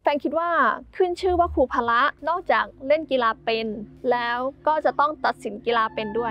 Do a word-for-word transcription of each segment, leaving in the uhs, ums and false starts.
นคิดว่าขึ้นชื่อว่าครูพละนอกจากเล่นกีฬาเป็นแล้วก็จะต้องตัดสินกีฬาเป็นด้วย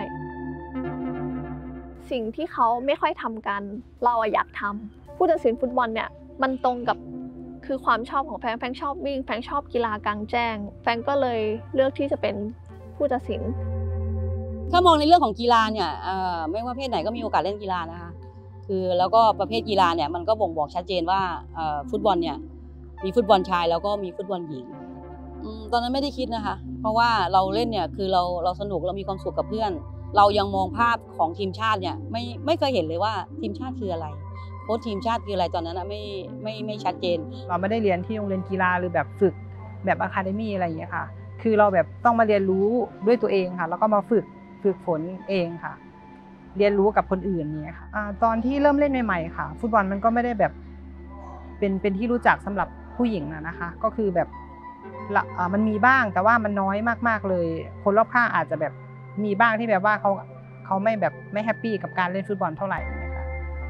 สิ่งที่เขาไม่ค่อยทำกันเราอยากทำผู้ตัดสินฟุตบอลเนี่ยมันตรงกับคือความชอบของแฟนแฟนชอบวิ่งแฟนชอบกีฬากลางแจ้งแฟนก็เลยเลือกที่จะเป็นผู้ตัดสินถ้ามองในเรื่องของกีฬาเนี่ยไม่ว่าเพศไหนก็มีโอกาสเล่นกีฬานะคะคือแล้วก็ประเภทกีฬาเนี่ยมันก็บ่งบอกชัดเจนว่าฟุตบอลเนี่ยมีฟุตบอลชายแล้วก็มีฟุตบอลหญิงตอนนั้นไม่ได้คิดนะคะเพราะว่าเราเล่นเนี่ยคือเราเราสนุกเรามีความสุขกับเพื่อนเรายังมองภาพของทีมชาติเนี่ยไม่ไม่เคยเห็นเลยว่าทีมชาติคืออะไรโค้ชทีมชาติคืออะไรตอนนั้นนะไม่ไม่ไม่ชัดเจนเราไม่ได้เรียนที่โรงเรียนกีฬาหรือแบบฝึกแบบอะคาเดมี่อะไรอย่างเงี้ยค่ะคือเราแบบต้องมาเรียนรู้ด้วยตัวเองค่ะแล้วก็มาฝึกฝึกฝนเองค่ะเรียนรู้กับคนอื่นเนี่ยค่ะตอนที่เริ่มเล่นใหม่ๆค่ะฟุตบอลมันก็ไม่ได้แบบเป็นเป็นที่รู้จักสำหรับผู้หญิงนะคะก็คือแบบมันมีบ้างแต่ว่ามันน้อยมากๆเลยคนรอบข้างอาจจะแบบมีบ้างที่แบบว่าเขาเขาไม่แบบไม่แฮปปี้กับการเล่นฟุตบอลเท่าไหร่นะคะ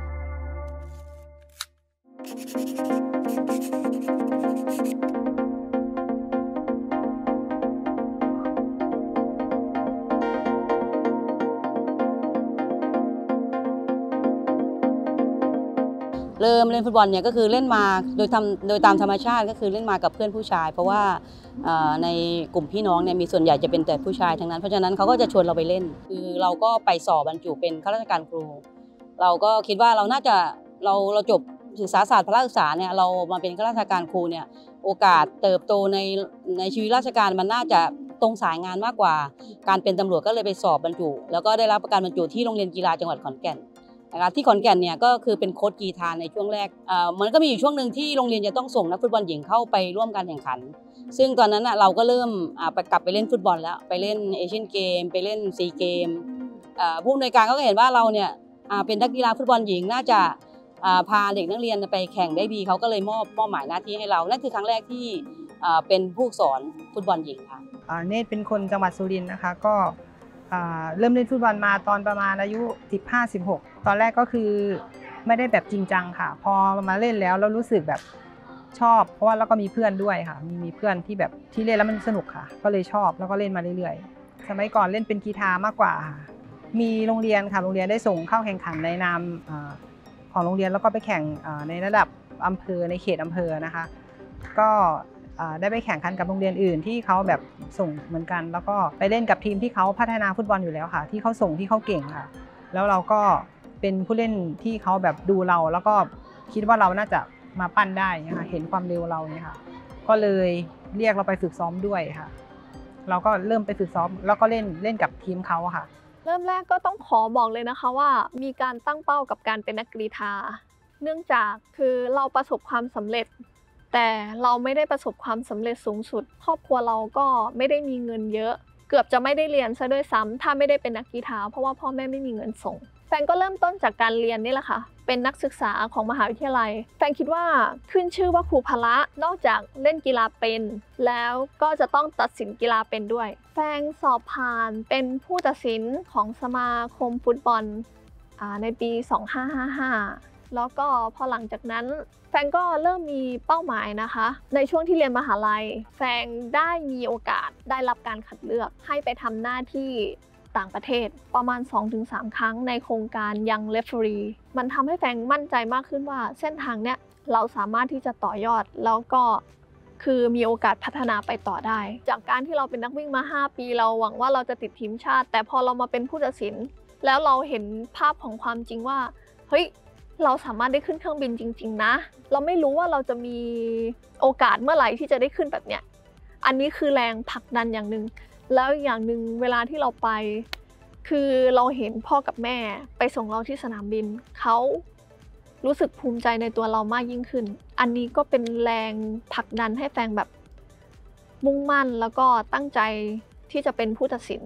เริ่มเล่นฟุตบอลเนี่ยก็คือเล่นมาโดยทำโดยตามธรรมชาติก็คือเล่นมากับเพื่อนผู้ชายเพราะว่าในกลุ่มพี่น้องเนี่ยมีส่วนใหญ่จะเป็นแต่ผู้ชายทั้งนั้นเพราะฉะนั้นเขาก็จะชวนเราไปเล่นคือเราก็ไปสอบบรรจุเป็นข้าราชการครูเราก็คิดว่าเราน่าจะเราเราจบศึกษาศาสตร์พละศึกษาเนี่ยเรามาเป็นข้าราชการครูเนี่ยโอกาสเติบโตในในชีวิตราชการมันน่าจะตรงสายงานมากกว่าการเป็นตำรวจก็เลยไปสอบบรรจุแล้วก็ได้รับการบรรจุที่โรงเรียนกีฬาจังหวัดขอนแก่นนะคะที่ขอนแก่นเนี่ยก็คือเป็นโค้ชกีฬาในช่วงแรกมันก็มีอยู่ช่วงหนึ่งที่โรงเรียนจะต้องส่งนักฟุตบอลหญิงเข้าไปร่วมการแข่งขันซึ่งตอนนั้นเราก็เริ่มไปกลับไปเล่นฟุตบอลแล้วไปเล่นเอเชียนเกมไปเล่นซีเกมผู้อำนวยการก็เห็นว่าเราเนี่ยเป็นนักกีฬาฟุตบอลหญิงน่าจะพาเด็กนักเรียนไปแข่งได้ดีเขาก็เลยมอบมอบหมายหน้าที่ให้เรานั่นคือครั้งแรกที่เป็นผู้สอนฟุตบอลหญิงค่ะเนตรเป็นคนจังหวัดสุรินทร์นะคะก็เริ่มเล่นฟุตบอลมาตอนประมาณอายุ สิบห้า สิบหก ตอนแรกก็คือไม่ได้แบบจริงจังค่ะพอมาเล่นแล้วเรารู้สึกแบบชอบเพราะว่าแล้วก็มีเพื่อนด้วยค่ะมีมีเพื่อนที่แบบที่เล่นแล้วมันสนุกค่ะก็เลยชอบแล้วก็เล่นมาเรื่อยๆสมัยก่อนเล่นเป็นกีฬามากกว่ามีโรงเรียนค่ะโรงเรียนได้ส่งเข้าแข่งขันในนามของโรงเรียนแล้วก็ไปแข่งในระดับอำเภอในเขตอำเภอนะคะก็ได้ไปแข่งขันกับโรงเรียนอื่นที่เขาแบบส่งเหมือนกันแล้วก็ไปเล่นกับทีมที่เขาพัฒนาฟุตบอลอยู่แล้วค่ะที่เขาส่งที่เขาเก่งค่ะแล้วเราก็เป็นผู้เล่นที่เขาแบบดูเราแล้วก็คิดว่าเราน่าจะมาปั้นได้นะคะเห็นความเร็วเราเนี่ยค่ะก็เลยเรียกเราไปฝึกซ้อมด้วยค่ะเราก็เริ่มไปฝึกซ้อมแล้วก็เล่นเล่นกับทีมเขาค่ะเริ่มแรกก็ต้องขอบอกเลยนะคะว่ามีการตั้งเป้ากับการเป็นนักกีฬาเนื่องจากคือเราประสบความสำเร็จแต่เราไม่ได้ประสบความสำเร็จสูงสุดครอบครัวเราก็ไม่ได้มีเงินเยอะเกือบจะไม่ได้เรียนซะด้วยซ้ำถ้าไม่ได้เป็นนักกีฬาเพราะว่าพ่อแม่ไม่มีเงินส่งแฟนก็เริ่มต้นจากการเรียนนี่แหละค่ะเป็นนักศึกษาของมหาวิทยาลัยแฟนคิดว่าขึ้นชื่อว่าครูพละนอกจากเล่นกีฬาเป็นแล้วก็จะต้องตัดสินกีฬาเป็นด้วยแฟนสอบผ่านเป็นผู้ตัดสินของสมาคมฟุตบอลในปีสองพันห้าร้อยห้าสิบห้าแล้วก็พอหลังจากนั้นแฟนก็เริ่มมีเป้าหมายนะคะในช่วงที่เรียนมหาลัยแฟนได้มีโอกาสได้รับการคัดเลือกให้ไปทำหน้าที่ต่างประเทศประมาณ สองถึงสาม ครั้งในโครงการยังเรฟเฟอรีมันทำให้แฟนมั่นใจมากขึ้นว่าเส้นทางเนี้ยเราสามารถที่จะต่อยอดแล้วก็คือมีโอกาสพัฒนาไปต่อได้จากการที่เราเป็นนักวิ่งมาห้าปีเราหวังว่าเราจะติดทีมชาติแต่พอเรามาเป็นผู้ตัดสินแล้วเราเห็นภาพของความจริงว่าเฮ้ยเราสามารถได้ขึ้นเครื่องบินจริงๆนะเราไม่รู้ว่าเราจะมีโอกาสเมื่อไหร่ที่จะได้ขึ้นแบบเนี้ยอันนี้คือแรงผลักดันอย่างหนึ่งแล้วอย่างหนึ่งเวลาที่เราไปคือเราเห็นพ่อกับแม่ไปส่งเราที่สนามบินเขารู้สึกภูมิใจในตัวเรามากยิ่งขึ้นอันนี้ก็เป็นแรงผลักดันให้แฟนแบบมุ่งมั่นแล้วก็ตั้งใจที่จะเป็นผู้ตัดสิน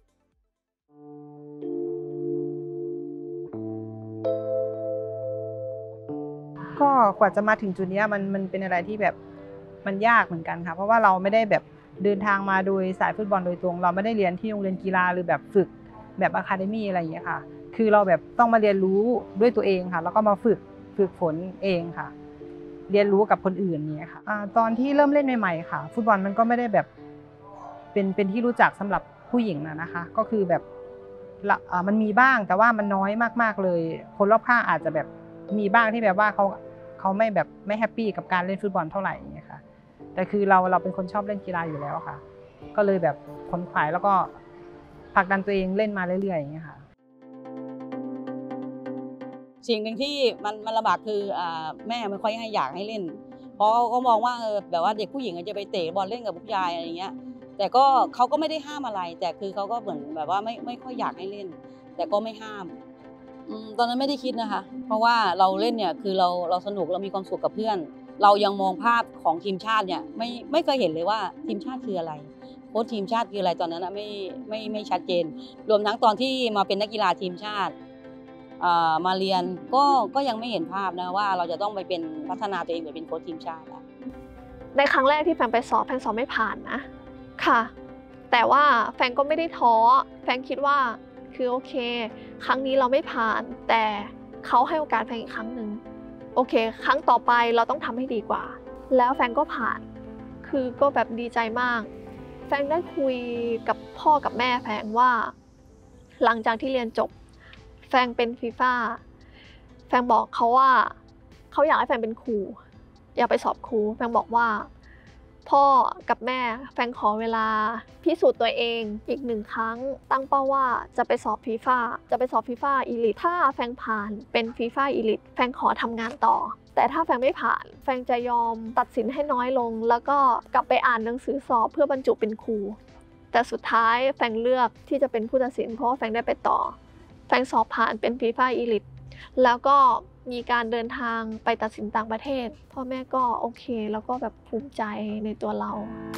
ก็กว่าจะมาถึงจุดนี้มันมันเป็นอะไรที่แบบมันยากเหมือนกันค่ะเพราะว่าเราไม่ได้แบบเดินทางมาโดยสายฟุตบอลโดยตรงเราไม่ได้เรียนที่โรงเรียนกีฬาหรือแบบฝึกแบบอะคาเดมี่อะไรอย่างเงี้ยค่ะคือเราแบบต้องมาเรียนรู้ด้วยตัวเองค่ะแล้วก็มาฝึกฝึกฝนเองค่ะเรียนรู้กับคนอื่นเนี่ยค่ะตอนที่เริ่มเล่นใหม่ๆค่ะฟุตบอลมันก็ไม่ได้แบบเป็นเป็นที่รู้จักสำหรับผู้หญิงนะนะคะก็คือแบบมันมีบ้างแต่ว่ามันน้อยมากๆเลยคนรอบข้างอาจจะแบบมีบ้างที่แบบว่าเขาเขาไม่แบบไม่แฮปปี้กับการเล่นฟุตบอลเท่าไหร่เนี่ยค่ะแต่คือเราเราเป็นคนชอบเล่นกีฬาอยู่แล้วค่ะก็เลยแบบขนขวายแล้วก็ผลักดันตัวเองเล่นมาเรื่อยๆอย่างเงี้ยค่ะสิ่งหนึ่งที่มันมันลำบากคือแม่ไม่ค่อยให้อยากให้เล่นเพราะเขามองว่าเออแบบว่าเด็กผู้หญิงจะไปเตะบอลเล่นกับผู้ชายอะไรอย่างเงี้ยแต่ก็เขาก็ไม่ได้ห้ามอะไรแต่คือเขาก็เหมือนแบบว่าไม่ไม่ค่อยอยากให้เล่นแต่ก็ไม่ห้ามตอนนั้นไม่ได้คิดนะคะเพราะว่าเราเล่นเนี่ยคือเราเราสนุกเรามีความสุขกับเพื่อนเรายังมองภาพของทีมชาติเนี่ยไม่ไม่เคยเห็นเลยว่าทีมชาติคืออะไรโค้ชทีมชาติคืออะไรตอนนั้นไม่ไม่ไม่ชัดเจนรวมทั้งตอนที่มาเป็นนักกีฬาทีมชาติมาเรียนก็ก็ยังไม่เห็นภาพนะว่าเราจะต้องไปเป็นพัฒนาตัวเองไปเป็นโค้ชทีมชาติในครั้งแรกที่แฟนไปสอบแฟนสอบไม่ผ่านนะค่ะแต่ว่าแฟนก็ไม่ได้ท้อแฟนคิดว่าคือโอเคครั้งนี้เราไม่ผ่านแต่เขาให้โอกาสแฟนอีกครั้งหนึ่งโอเคครั้งต่อไปเราต้องทำให้ดีกว่าแล้วแฟนก็ผ่านคือก็แบบดีใจมากแฟนได้คุยกับพ่อกับแม่แฟนว่าหลังจากที่เรียนจบแฟนเป็นฟีฟ่าแฟนบอกเขาว่าเขาอยากให้แฟนเป็นครูอยากไปสอบครูแฟนบอกว่าพ่อกับแม่แฟนขอเวลาพิสูจน์ตัวเองอีกหนึ่งครั้งตั้งเป้าว่าจะไปสอบฟีฟ่าจะไปสอบฟีฟ่าอีลิทถ้าแฟนผ่านเป็นฟีฟ่าอีลิทแฟนขอทำงานต่อแต่ถ้าแฟนไม่ผ่านแฟนจะยอมตัดสินให้น้อยลงแล้วก็กลับไปอ่านหนังสือสอบเพื่อบรรจุเป็นครูแต่สุดท้ายแฟนเลือกที่จะเป็นผู้ตัดสินเพราะว่าแฟนได้ไปต่อแฟนสอบผ่านเป็นฟีฟ่าอีลิทแล้วก็มีการเดินทางไปตัดสินต่างประเทศพ่อแม่ก็โอเคแล้วก็แบบภูมิใจในตัวเรา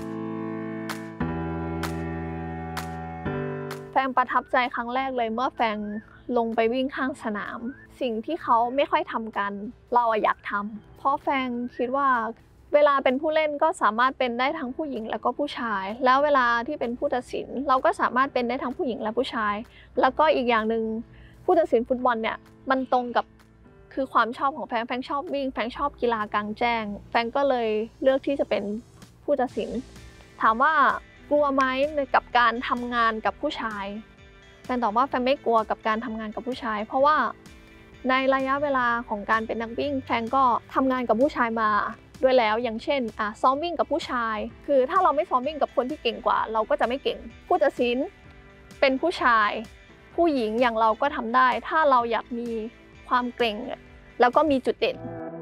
แฟนประทับใจครั้งแรกเลยเมื่อแฟนลงไปวิ่งข้างสนามสิ่งที่เขาไม่ค่อยทำกันเราอยากทำเพราะแฟนคิดว่าเวลาเป็นผู้เล่นก็สามารถเป็นได้ทั้งผู้หญิงแล้วก็ผู้ชายแล้วเวลาที่เป็นผู้ตัดสินเราก็สามารถเป็นได้ทั้งผู้หญิงและผู้ชายแล้วก็อีกอย่างหนึ่งผู้ตัดสินฟุตบอลเนี่ยมันตรงกับคือความชอบของแฟนแฟนชอบวิ่งแฟนชอบกีฬากลางแจ้งแฟนก็เลยเลือกที่จะเป็นผู้ตัดสินถามว่ากลัวไหมกับการทำงานกับผู้ชายแฟนตอบว่าแฟนไม่กลัวกับการทำงานกับผู้ชายเพราะว่าในระยะเวลาของการเป็นนักวิ่งแฟนก็ทำงานกับผู้ชายมาด้วยแล้วอย่างเช่นอ่ะซ้อมวิ่งกับผู้ชายคือถ้าเราไม่ซ้อมวิ่งกับคนที่เก่งกว่าเราก็จะไม่เก่งผู้ตัดสินเป็นผู้ชายผู้หญิงอย่างเราก็ทำได้ถ้าเราอยากมีความเก่งแล้วก็มีจุดเด่น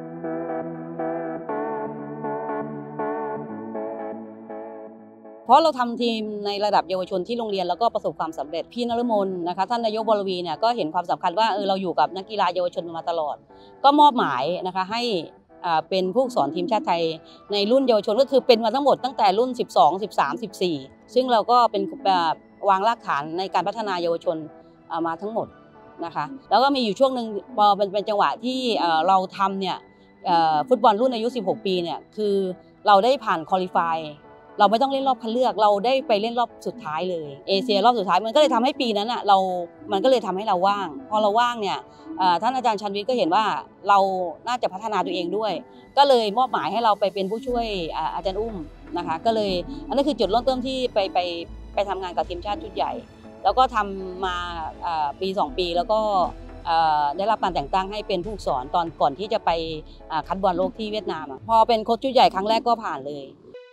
เพราะเราทำทีมในระดับเยาวชนที่โรงเรียนแล้วก็ประสบความสำเร็จพี่นฤมลนะคะท่านนายกวรวีเนี่ยก็เห็นความสำคัญว่าเออเราอยู่กับนักกีฬาเยาวชนมาตลอดก็มอบหมายนะคะให้เป็นผู้สอนทีมชาติไทยในรุ่นเยาวชนก็คือเป็นมาทั้งหมดตั้งแต่รุ่นสิบสอง สิบสาม สิบสี่ซึ่งเราก็เป็นวางรากฐานในการพัฒนาเยาวชนมาทั้งหมดนะคะแล้วก็มีอยู่ช่วงหนึ่งพอเป็นจังหวะที่เราทำเนี่ยฟุตบอลรุ่นอายุสิบหกปีเนี่ยคือเราได้ผ่านคอลิฟายเราไม่ต้องเล่นรอบคัดเลือกเราได้ไปเล่นรอบสุดท้ายเลยเอเชียรอบสุดท้ายมันก็เลยทำให้ปีนั้นอ่ะเรามันก็เลยทำให้เราว่างพอเราว่างเนี่ยท่านอาจารย์ชันวิทย์ก็เห็นว่าเราน่าจะพัฒนาตัวเองด้วยก็เลยมอบหมายให้เราไปเป็นผู้ช่วยอาจารย์อุ้มนะคะก็เลยอันนั้นคือจุดเริ่มต้นที่ไปไปไปทำงานกับทีมชาติชุดใหญ่แล้วก็ทำมาปีสองปีแล้วก็ได้รับการแต่งตั้งให้เป็นผู้สอนตอนก่อนที่จะไปคัดบอลโลกที่เวียดนามพอเป็นโค้ชชุดใหญ่ครั้งแรกก็ผ่านเลย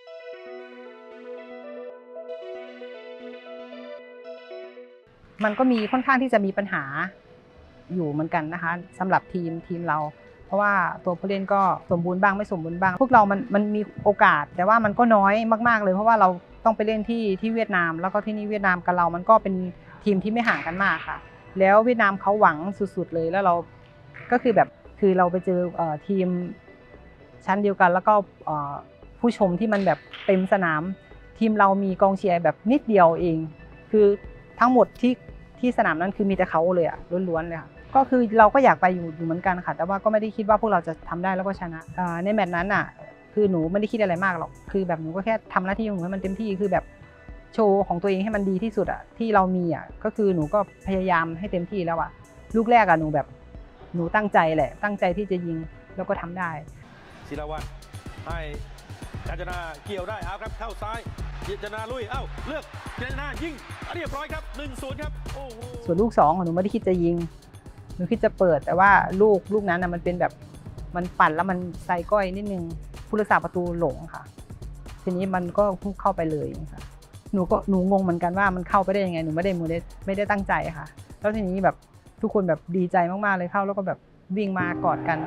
มันก็มีค่อนข้างที่จะมีปัญหาอยู่เหมือนกันนะคะสำหรับทีมทีมเราเพราะว่าตัวผู้เล่นก็สมบูรณ์บ้างไม่สมบูรณ์บ้างพวกเรามันมันมีโอกาสแต่ว่ามันก็น้อยมากๆเลยเพราะว่าเราต้องไปเล่นที่ที่เวียดนามแล้วก็ที่นี่เวียดนามกับเรามันก็เป็นทีมที่ไม่ห่างกันมากค่ะแล้วเวียดนามเขาหวังสุดๆเลยแล้วเราก็คือแบบคือเราไปเจอทีมชั้นเดียวกันแล้วก็ผู้ชมที่มันแบบเต็มสนามทีมเรามีกองเชียร์แบบนิดเดียวเองคือทั้งหมดที่ที่สนามนั้นคือมีแต่เขาเลยอะล้วนๆเลยค่ะก็คือเราก็อยากไปอยู่อยู่เหมือนกันค่ะแต่ว่าก็ไม่ได้คิดว่าพวกเราจะทำได้แล้วก็ชนะในแมตช์นั้นอะคือหนูไม่ได้คิดอะไรมากหรอกคือแบบหนูก็แค่ทำหน้าที่ของหนูให้มันเต็มที่คือแบบโชว์ของตัวเองให้มันดีที่สุดอะที่เรามีอะก็คือหนูก็พยายามให้เต็มที่แล้วอะลูกแรกอะหนูแบบหนูตั้งใจแหละตั้งใจที่จะยิงแล้วก็ทำได้ศิลาวันให้กาญจนาเกี่ยวได้เอาครับเข้าซ้ายกาญจนาลุยเอ้าเลือกกาญจนายิงเรียบร้อยครับ หนึ่งศูนย์ ครับโอ้โหส่วนลูกสองหนูไม่ได้คิดจะยิงหนูคิดจะเปิดแต่ว่าลูกลูกนั้นนะมันเป็นแบบมันปั่นแล้วมันไซก้อยนิดนึงผู้รักษาประตูหลงค่ะทีนี้มันก็พุ่งเข้าไปเลยค่ะหนูก็หนูงงเหมือนกันว่ามันเข้าไปได้ยังไงหนูไม่ได้ไม่ได้ไม่ได้ตั้งใจค่ะแล้วทีนี้แบบทุกคนแบบดีใจมากๆเลยเข้าแล้วก็แบบวิ่งมากอดกัน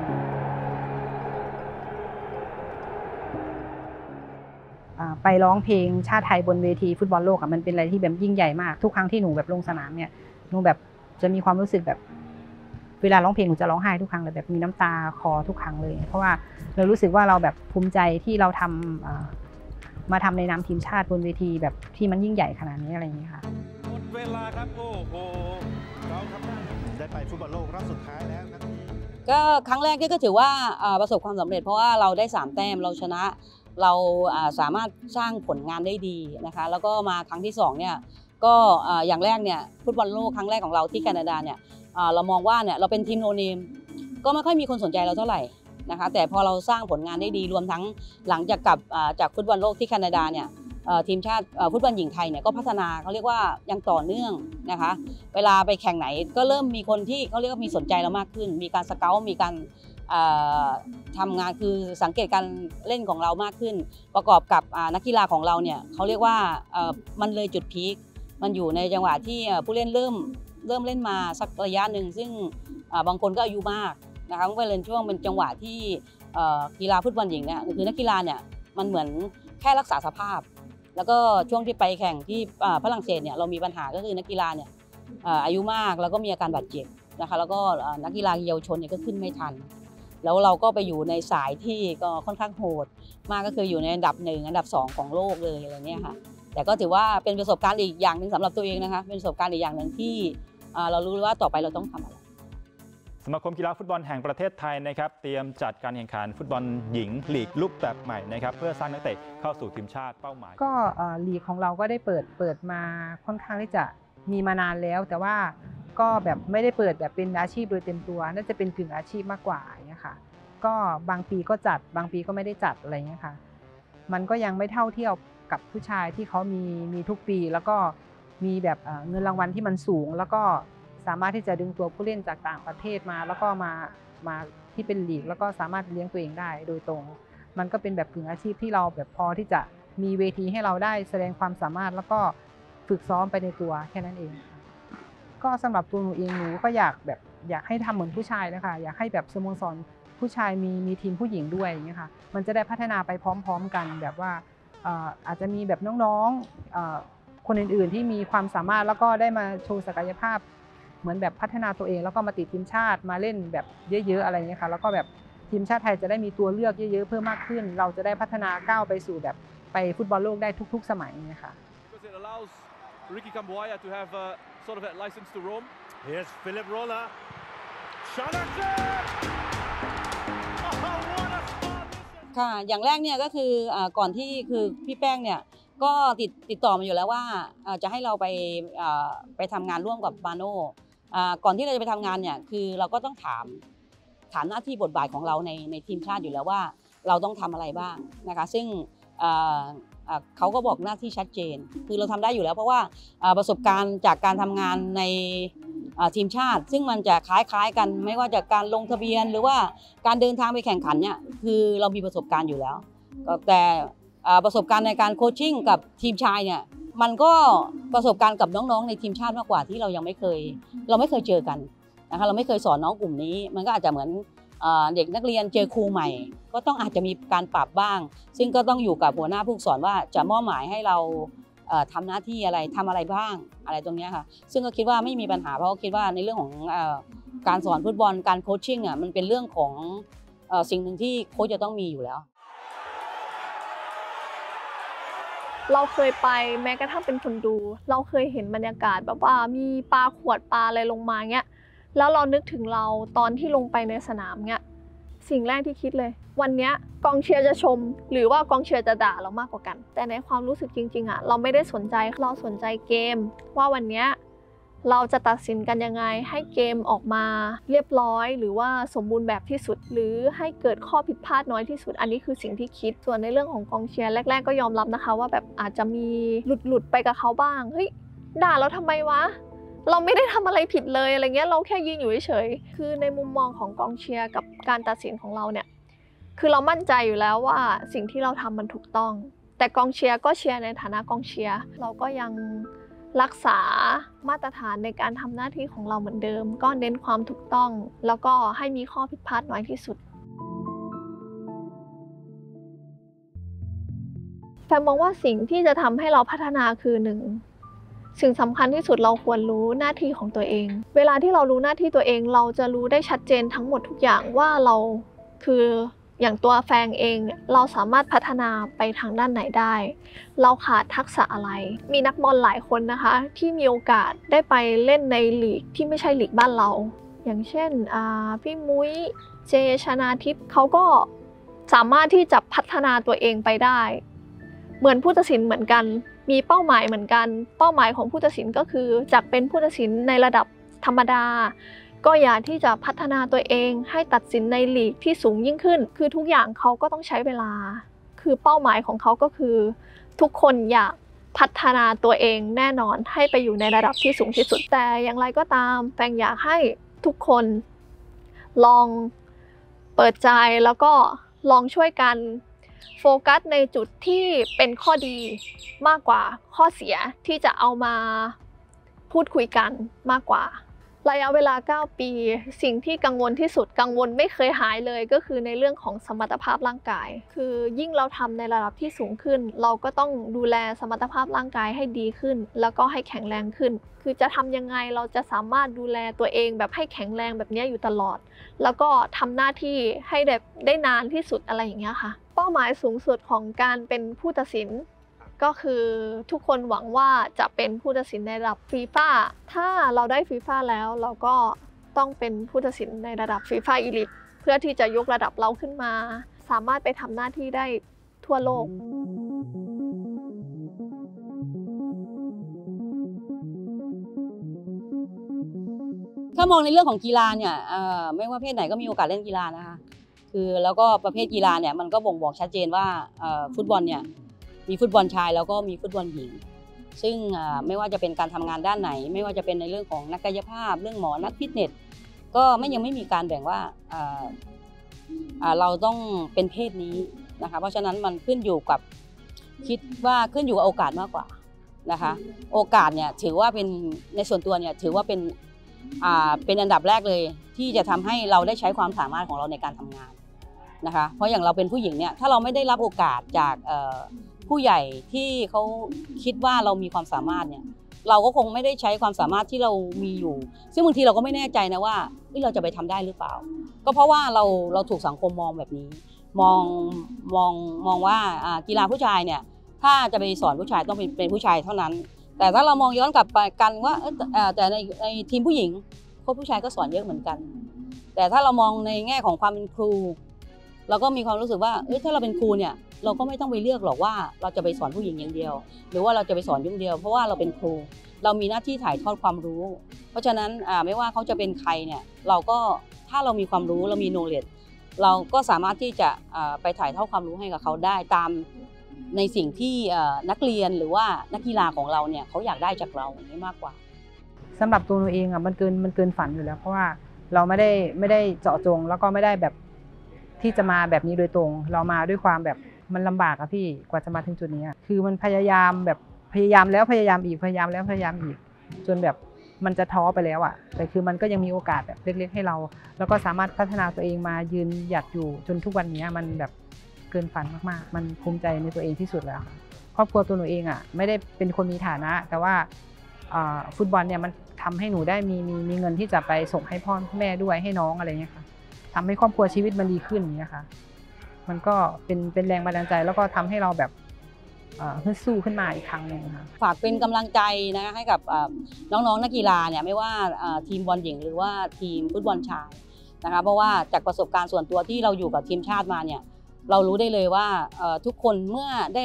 ไปร้องเพลงชาติไทยบนเวทีฟุตบอลโลกอ่ะมันเป็นอะไรที่แบบยิ่งใหญ่มากทุกครั้งที่หนูแบบลงสนามเนี่ยหนูแบบจะมีความรู้สึกแบบเวลาร้องเพลงหนูจะร้องไห้ทุกครั้งเลยแบบมีน้ำตาคลอทุกครั้งเลยเพราะว่าเรารู้สึกว่าเราแบบภูมิใจที่เราทำมาทำในนามทีมชาติบนเวทีแบบที่มันยิ่งใหญ่ขนาดนี้อะไรอย่างนี้ค่ะหมดเวลาครับโอ้โหเราทำได้ได้ไปฟุตบอลโลกรอบสุดท้ายแล้วครับก็ครั้งแรกนี่ก็ถือว่าประสบความสำเร็จเพราะว่าเราได้สามแต้มเราชนะเราสามารถสร้างผลงานได้ดีนะคะแล้วก็มาครั้งที่สองเนี่ยก็อย่างแรกเนี่ยฟุตบอลโลกครั้งแรกของเราที่แคนาดาเนี่ยเรามองว่าเนี่ยเราเป็นทีมโนเนมก็ไม่ค่อยมีคนสนใจเราเท่าไหร่นะคะแต่พอเราสร้างผลงานได้ดีรวมทั้งหลังจากกลับจากฟุตบอลโลกที่แคนาดาเนี่ยทีมชาติฟุตบอลหญิงไทยเนี่ยก็พัฒนาเขาเรียกว่ายังต่อเนื่องนะคะเวลาไปแข่งไหนก็เริ่มมีคนที่เขาเรียกว่ามีสนใจเรามากขึ้นมีการสเกาต์มีการทำงานคือสังเกตการเล่นของเรามากขึ้นประกอบกับนักกีฬาของเราเนี่ยเขาเรียกว่ามันเลยจุดพีคมันอยู่ในจังหวะที่ผู้เล่นเริ่มเริ่มเล่นมาสักระยะหนึ่งซึ่งบางคนก็อายุมากนะคะก็เป็นช่วงเป็นจังหวะที่กีฬาฟุตบอลหญิงเนี่ยคือนักกีฬาเนี่ยมันเหมือนแค่รักษาสภาพแล้วก็ช่วงที่ไปแข่งที่ฝรั่งเศสเนี่ยเรามีปัญหาก็คือนักกีฬาเนี่ยอายุมากแล้วก็มีอาการบาดเจ็บนะคะแล้วก็นักกีฬาเยาวชนเนี่ยก็ขึ้นไม่ทันแล้วเราก็ไปอยู่ในสายที่ก็ค่อนข้างโหดมากก็คืออยู่ในอันดับหนึ่งอันดับสองของโลกเลยอะไรเงี้ยค่ะแต่ก็ถือว่าเป็นประสบการณ์อีกอย่างหนึ่งสำหรับตัวเองนะคะเป็นประสบการณ์อีกอย่างหนึ่งที่เรารู้ว่าต่อไปเราต้องทำอะไรสมาคมกีฬาฟุตบอลแห่งประเทศไทยนะครับเตรียมจัดการแข่งขันฟุตบอลหญิงลีกรูปแบบใหม่นะครับเพื่อสร้างนักเตะเข้าสู่ทีมชาติเป้าหมายก็ลีกของเราก็ได้เปิดเปิดมาค่อนข้างที่จะมีมานานแล้วแต่ว่าก็แบบไม่ได้เปิดแบบเป็นอาชีพโดยเต็มตัวน่าจะเป็นกึ่งอาชีพมากกว่าอย่างเงี้ยค่ะก็บางปีก็จัดบางปีก็ไม่ได้จัดอะไรเงี้ยค่ะมันก็ยังไม่เท่าเทียบกับผู้ชายที่เขามีมีทุกปีแล้วก็มีแบบเงินรางวัลที่มันสูงแล้วก็สามารถที่จะดึงตัวผู้เล่นจากต่างประเทศมาแล้วก็มามาที่เป็นลีกแล้วก็สามารถเลี้ยงตัวเองได้โดยตรงมันก็เป็นแบบกึ่งอาชีพที่เราแบบพอที่จะมีเวทีให้เราได้แสดงความสามารถแล้วก็ฝึกซ้อมไปในตัวแค่นั้นเองก็สำหรับตัวหนูเองหนูก็อยากแบบอยากให้ทำเหมือนผู้ชายนะคะอยากให้แบบสโมสรผู้ชายมีมีทีมผู้หญิงด้วยอย่างเงี้ยค่ะมันจะได้พัฒนาไปพร้อมๆกันแบบว่าอาจจะมีแบบน้องๆคนอื่นๆที่มีความสามารถแล้วก็ได้มาโชว์ศักยภาพเหมือนแบบพัฒนาตัวเองแล้วก็มาติดทีมชาติมาเล่นแบบเยอะๆอะไรเงี้ยค่ะแล้วก็แบบทีมชาติไทยจะได้มีตัวเลือกเยอะๆเพิ่มมากขึ้นเราจะได้พัฒนาก้าวไปสู่แบบไปฟุตบอลโลกได้ทุกๆสมัยเนี่ยค่ะ Ricky Camboya to have a sort of a license to roam. Here's Philip Roller. Shot at it! Oh, what a spot! ค่ะอย่างแรกเนี่ยก็คือก่อนที่คือพี่แป้งเนี่ยก็ติดติดต่อมาอยู่แล้วว่าจะให้เราไปไปทำงานร่วมกับมาโน่ก่อนที่เราจะไปทำงานเนี่ยคือเราก็ต้องถามถามหน้าที่บทบาทของเราในในทีมชาติอยู่แล้วว่าเราต้องทำอะไรบ้างนะคะซึ่งเขาก็บอกหน้าที่ชัดเจนคือเราทำได้อยู่แล้วเพราะว่าประสบการณ์จากการทำงานในทีมชาติซึ่งมันจะคล้ายๆกันไม่ว่าจากการลงทะเบียนหรือว่าการเดินทางไปแข่งขันเนี่ยคือเรามีประสบการณ์อยู่แล้วแต่ประสบการณ์ในการโคชชิ่งกับทีมชายเนี่ยมันก็ประสบการณ์กับน้องๆในทีมชาติมากกว่าที่เรายังไม่เคยเราไม่เคยเจอกันนะคะเราไม่เคยสอนน้องกลุ่มนี้มันก็อาจจะเหมือนเด็กนักเรียนเจอครูใหม่ก็ต้องอาจจะมีการปรับบ้างซึ่งก็ต้องอยู่กับหัวหน้าผู้สอนว่าจะมอบหมายให้เราทำหน้าที่อะไรทำอะไรบ้างอะไรตรงนี้ค่ะซึ่งก็คิดว่าไม่มีปัญหาเพราะคิดว่าในเรื่องของการสอนฟุตบอลการโคชชิ่งอ่ะมันเป็นเรื่องของสิ่งหนึ่งที่โค้ชจะต้องมีอยู่แล้วเราเคยไปแม้กระทั่งเป็นคนดูเราเคยเห็นบรรยากาศแบบว่ามีปลาขวดปลาอะไรลงมาเงี้ยแล้วเรานึกถึงเราตอนที่ลงไปในสนามเงี้ยสิ่งแรกที่คิดเลยวันนี้กองเชียร์จะชมหรือว่ากองเชียร์จะด่าเรามากกว่ากันแต่ในความรู้สึกจริงๆอ่ะเราไม่ได้สนใจเราสนใจเกมว่าวันนี้เราจะตัดสินกันยังไงให้เกมออกมาเรียบร้อยหรือว่าสมบูรณ์แบบที่สุดหรือให้เกิดข้อผิดพลาดน้อยที่สุดอันนี้คือสิ่งที่คิดส่วนในเรื่องของกองเชียร์แรกๆก็ยอมรับนะคะว่าแบบอาจจะมีหลุดๆไปกับเขาบ้างเฮ้ยด่าเราทำไมวะเราไม่ได้ทำอะไรผิดเลยอะไรเงี้ยเราแค่ยืนอยู่เฉยๆคือในมุมมองของกองเชียร์กับการตัดสินของเราเนี่ยคือเรามั่นใจอยู่แล้วว่าสิ่งที่เราทำมันถูกต้องแต่กองเชียร์ก็เชียร์ในฐานะกองเชียร์เราก็ยังรักษามาตรฐานในการทำหน้าที่ของเราเหมือนเดิมก็เน้นความถูกต้องแล้วก็ให้มีข้อผิดพลาดน้อยที่สุดแฟนมองว่าสิ่งที่จะทำให้เราพัฒนาคือหนึ่งสิ่งสำคัญที่สุดเราควรรู้หน้าที่ของตัวเองเวลาที่เรารู้หน้าที่ตัวเองเราจะรู้ได้ชัดเจนทั้งหมดทุกอย่างว่าเราคืออย่างตัวแฟงเองเราสามารถพัฒนาไปทางด้านไหนได้เราขาดทักษะอะไรมีนักบอลหลายคนนะคะที่มีโอกาสได้ไปเล่นในลีกที่ไม่ใช่ลีกบ้านเราอย่างเช่นพี่มุ้ยเจชนาทิพย์เขาก็สามารถที่จะพัฒนาตัวเองไปได้เหมือนผู้ตัดสินเหมือนกันมีเป้าหมายเหมือนกันเป้าหมายของผู้ตัดสินก็คือจากเป็นผู้ตัดสินในระดับธรรมดาก็อยากที่จะพัฒนาตัวเองให้ตัดสินในลีกที่สูงยิ่งขึ้นคือทุกอย่างเขาก็ต้องใช้เวลาคือเป้าหมายของเขาก็คือทุกคนอยากพัฒนาตัวเองแน่นอนให้ไปอยู่ในระดับที่สูงที่สุดแต่อย่างไรก็ตามแฟงอยากให้ทุกคนลองเปิดใจแล้วก็ลองช่วยกันโฟกัสในจุดที่เป็นข้อดีมากกว่าข้อเสียที่จะเอามาพูดคุยกันมากกว่าระยะเวลาเก้าปีสิ่งที่กังวลที่สุดกังวลไม่เคยหายเลยก็คือในเรื่องของสมรรถภาพร่างกายคือยิ่งเราทำในระดับที่สูงขึ้นเราก็ต้องดูแลสมรรถภาพร่างกายให้ดีขึ้นแล้วก็ให้แข็งแรงขึ้นคือจะทำยังไงเราจะสามารถดูแลตัวเองแบบให้แข็งแรงแบบนี้อยู่ตลอดแล้วก็ทำหน้าที่ให้แบบได้นานที่สุดอะไรอย่างเงี้ยค่ะเป้าหมายสูงสุดของการเป็นผู้ตัดสินก็คือทุกคนหวังว่าจะเป็นผู้ตัดสินในระดับฟีฟ่าถ้าเราได้ฟีฟ่าแล้วเราก็ต้องเป็นผู้ตัดสินในระดับฟีฟ่าอีลิทเพื่อที่จะยกระดับเราขึ้นมาสามารถไปทำหน้าที่ได้ทั่วโลกถ้ามองในเรื่องของกีฬาเนี่ยไม่ว่าเพศไหนก็มีโอกาสเล่นกีฬานะคะคือแล้วก็ประเภทกีฬาเนี่ยมันก็บ่งบอกชัดเจนว่าฟุตบอลเนี่ยมีฟุตบอลชายแล้วก็มีฟุตบอลหญิงซึ่งไม่ว่าจะเป็นการทำงานด้านไหนไม่ว่าจะเป็นในเรื่องของนักกายภาพเรื่องหมอนักฟิตเนสก็ไม่ยังไม่มีการแบ่งว่าเราต้องเป็นเพศนี้นะคะเพราะฉะนั้นมันขึ้นอยู่กับคิดว่าขึ้นอยู่กับโอกาสมากกว่านะคะโอกาสเนี่ยถือว่าเป็นในส่วนตัวเนี่ยถือว่าเป็นเป็นอันดับแรกเลยที่จะทำให้เราได้ใช้ความสามารถของเราในการทำงานนะคะเพราะอย่างเราเป็นผู้หญิงเนี่ยถ้าเราไม่ได้รับโอกาสจากผู้ใหญ่ที่เขาคิดว่าเรามีความสามารถเนี่ยเราก็คงไม่ได้ใช้ความสามารถที่เรามีอยู่ซึ่งบางทีเราก็ไม่แน่ใจนะว่าเราจะไปทำได้หรือเปล่าก็เพราะว่าเราเราถูกสังคมมองแบบนี้มองมองมองว่ากีฬาผู้ชายเนี่ยถ้าจะไปสอนผู้ชายต้องเป็นเป็นผู้ชายเท่านั้นแต่ถ้าเรามองย้อนกลับไปกันว่าแต่ในในทีมผู้หญิงโค้ชผู้ชายก็สอนเยอะเหมือนกันแต่ถ้าเรามองในแง่ของความเป็นครูเราก็มีความรู้สึกว่าเอ้ยถ้าเราเป็นครูเนี่ยเราก็ไม่ต้องไปเลือกหรอกว่าเราจะไปสอนผู้หญิงอย่างเดียวหรือว่าเราจะไปสอนอย่างเดียวเพราะว่าเราเป็นครูเรามีหน้าที่ถ่ายทอดความรู้เพราะฉะนั้นไม่ว่าเขาจะเป็นใครเนี่ยเราก็ถ้าเรามีความรู้เรามี knowledge เราก็สามารถที่จะไปถ่ายทอดความรู้ให้กับเขาได้ตามในสิ่งที่นักเรียนหรือว่านักกีฬาของเราเนี่ยเขาอยากได้จากเราอย่างนี้มากกว่าสำหรับตัวหนูเองอ่ะมันเกินมันเกินฝันอยู่แล้วเพราะว่าเราไม่ได้ไม่ได้เจาะจงแล้วก็ไม่ได้แบบที่จะมาแบบนี้โดยตรงเรามาด้วยความแบบมันลำบากอะพี่กว่าจะมาถึงจุดนี้คือมันพยายามแบบพยายามแล้วพยายามอีกพยายามแล้วพยายามอีกจนแบบมันจะท้อไปแล้วอะแต่คือมันก็ยังมีโอกาสแบบเล็กๆให้เราแล้วก็สามารถพัฒนาตัวเองมายืนหยัดอยู่จนทุกวันนี้มันแบบเกินฝันมากๆมันภูมิใจในตัวเองที่สุดแล้วครอบครัวตัวหนูเองอะไม่ได้เป็นคนมีฐานะแต่ว่าฟุตบอลเนี่ยมันทำให้หนูได้มีมีมีเงินที่จะไปส่งให้พ่อแม่ด้วยให้น้องอะไรเงี้ยค่ะทำให้ครอบครัวชีวิตมันดีขึ้นอย่างเงี้ยค่ะมันก็เป็นเป็นแรงบันดาลใจแล้วก็ทำให้เราแบบฮึดสู้ขึ้นมาอีกครั้งหนึ่งค่ะฝากเป็นกำลังใจนะให้กับน้องๆนักกีฬาเนี่ยไม่ว่าทีมบอลหญิงหรือว่าทีมฟุตบอลชายนะคะเพราะว่าจากประสบการณ์ส่วนตัวที่เราอยู่กับทีมชาติมาเนี่ยเรารู้ได้เลยว่าทุกคนเมื่อได้รับ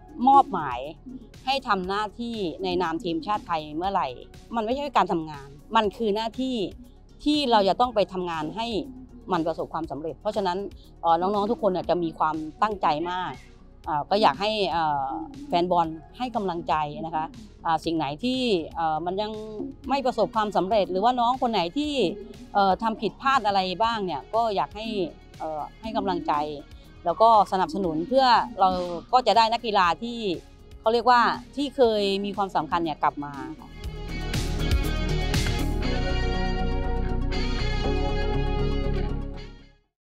มอบหมายให้ทำหน้าที่ในนามทีมชาติไทยเมื่อไหร่มันไม่ใช่การทำงานมันคือหน้าที่ที่เราจะต้องไปทำงานให้มันประสบความสำเร็จเพราะฉะนั้นน้องๆทุกคนจะมีความตั้งใจมากก็อยากให้แฟนบอลให้กำลังใจนะคะสิ่งไหนที่มันยังไม่ประสบความสำเร็จหรือว่าน้องคนไหนที่ทำผิดพลาดอะไรบ้างเนี่ยก็อยากให้ให้กำลังใจแล้วก็สนับสนุนเพื่อเราก็จะได้นักกีฬาที่เขาเรียกว่าที่เคยมีความสำคัญเนี่ยกลับมาค่ะ